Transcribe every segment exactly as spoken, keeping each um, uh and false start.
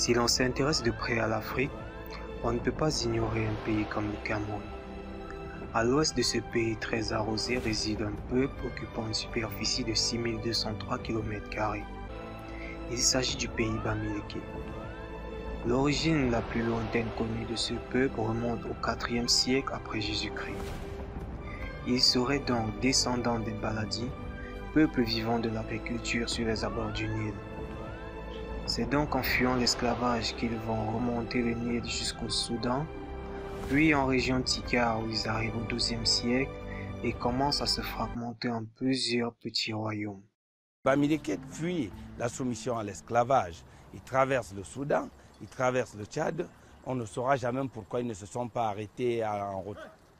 Si l'on s'intéresse de près à l'Afrique, on ne peut pas ignorer un pays comme le Cameroun. À l'ouest de ce pays très arrosé réside un peuple occupant une superficie de six mille deux cent trois kilomètres carrés. Il s'agit du pays Bamileke. L'origine la plus lointaine connue de ce peuple remonte au quatrième siècle après Jésus-Christ. Il serait donc descendant des Baladi, peuple vivant de l'agriculture sur les abords du Nil. C'est donc en fuyant l'esclavage qu'ils vont remonter le Nil jusqu'au Soudan, puis en région Tikar où ils arrivent au douzième siècle et commencent à se fragmenter en plusieurs petits royaumes. Bamileke fuit la soumission à l'esclavage. Ils traversent le Soudan, ils traversent le Tchad. On ne saura jamais pourquoi ils ne se sont pas arrêtés en route.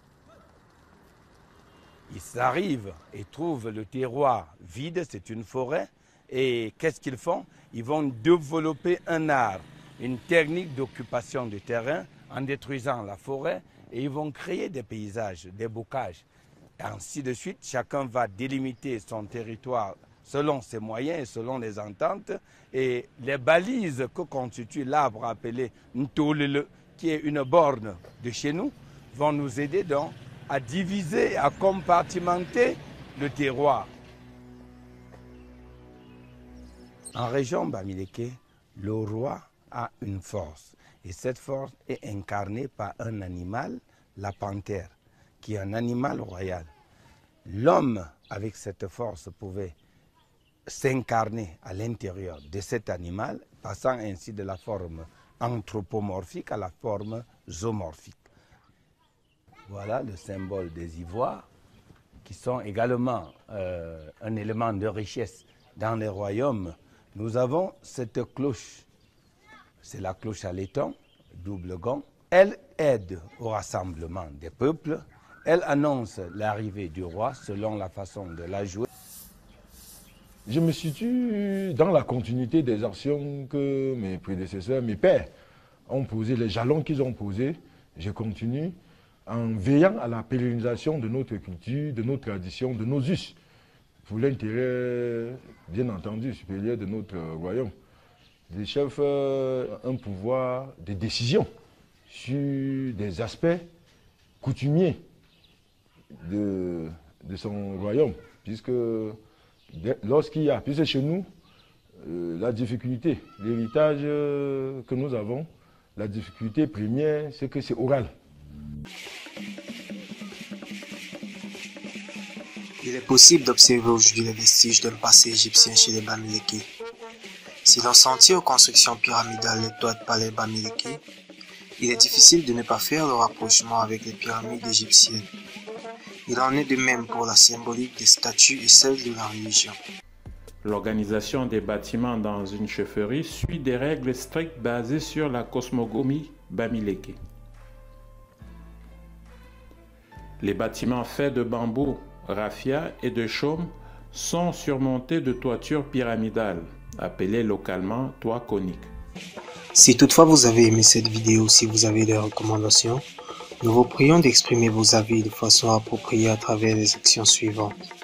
Ils arrivent et trouvent le terroir vide, c'est une forêt. Et qu'est-ce qu'ils font? Ils vont développer un art, une technique d'occupation du terrain en détruisant la forêt et ils vont créer des paysages, des bocages. Et ainsi de suite, chacun va délimiter son territoire selon ses moyens et selon les ententes. Et les balises que constitue l'arbre appelé Ntolele, qui est une borne de chez nous, vont nous aider donc à diviser, à compartimenter le terroir. En région Bamileke, le roi a une force. Et cette force est incarnée par un animal, la panthère, qui est un animal royal. L'homme, avec cette force, pouvait s'incarner à l'intérieur de cet animal, passant ainsi de la forme anthropomorphique à la forme zoomorphique. Voilà le symbole des ivoires, qui sont également euh, un élément de richesse dans les royaumes. Nous avons cette cloche, c'est la cloche à laiton, double gond. Elle aide au rassemblement des peuples, elle annonce l'arrivée du roi selon la façon de la jouer. Je me situe dans la continuité des actions que mes prédécesseurs, mes pères, ont posées, les jalons qu'ils ont posés. Je continue en veillant à la pérennisation de notre culture, de nos traditions, de nos us, pour l'intérêt, bien entendu, supérieur de notre royaume. Les chefs ont un pouvoir de décision sur des aspects coutumiers de, de son royaume, puisque lorsqu'il y a, puisque chez nous, euh, la difficulté, l'héritage euh, que nous avons, la difficulté première, c'est que c'est oral. Il est possible d'observer aujourd'hui les vestiges d'un passé égyptien chez les Bamileke. Si l'on s'en tient aux constructions pyramidales des toits de palais Bamileke, il est difficile de ne pas faire le rapprochement avec les pyramides égyptiennes. Il en est de même pour la symbolique des statues et celle de la religion. L'organisation des bâtiments dans une chefferie suit des règles strictes basées sur la cosmogonie Bamileke. Les bâtiments faits de bambou, raffia et de chaume sont surmontés de toitures pyramidales, appelées localement toits coniques. Si toutefois vous avez aimé cette vidéo, si vous avez des recommandations, nous vous prions d'exprimer vos avis de façon appropriée à travers les actions suivantes.